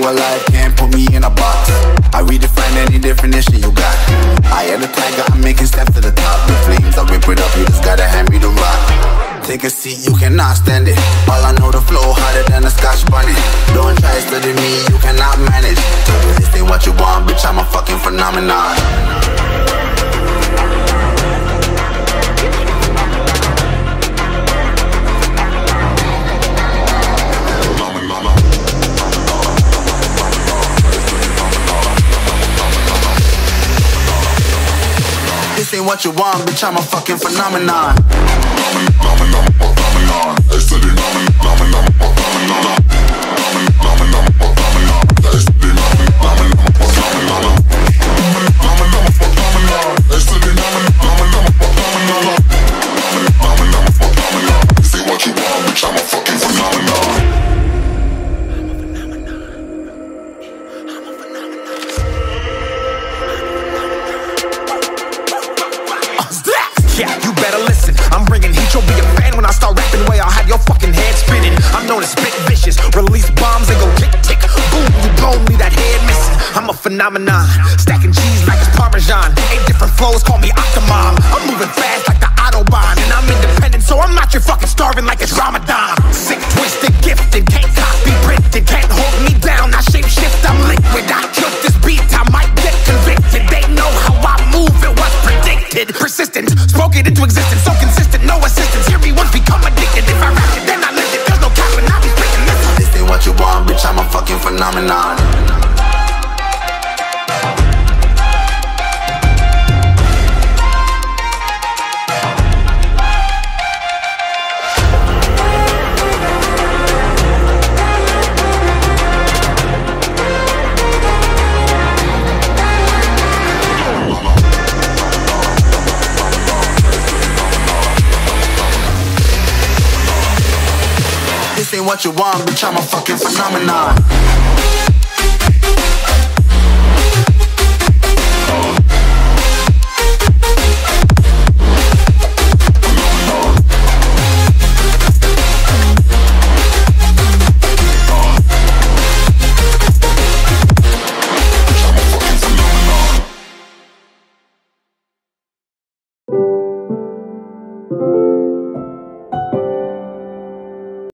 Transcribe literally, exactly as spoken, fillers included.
alive, can't put me in a box. I redefine any definition you got. I am the tiger, I'm making steps to the top. The flames, I rip it up, you just gotta hand me the rock. Take a seat, you cannot stand it. All I know, the flow harder than a Scotch bonnet. Don't try study me, you cannot manage. This ain't what you want, bitch, I'm a fucking phenomenon. This ain't what you want, bitch, I'm a fucking phenomenon. Yeah, you better listen. I'm bringing heat, you'll be a fan when I start rapping. Way I'll have your fucking head spinning. I'm known as spit vicious, release bombs and go tick tick. Boom, you blow me that head missing. I'm a phenomenon, stacking cheese like it's Parmesan. Eight different flows, call me Octomom. I'm moving fast like the Autobahn, and I'm independent, so I'm not your fucking starving like it's Ramadan. Sick, twisted, gifted, can't copy, printed, can't hold me down. I shape shift, I'm liquid. I killed this beat, I might get convicted. They know how I move, it was predicted. Persistent, spoke it into existence, so consistent, no assistance. Hear me once, become addicted. If I rap it, then I live it. There's no cap when I be speaking this. This ain't what you want, bitch, I'm a fucking phenomenon. This ain't what you want, bitch, I'm a fucking phenomenon.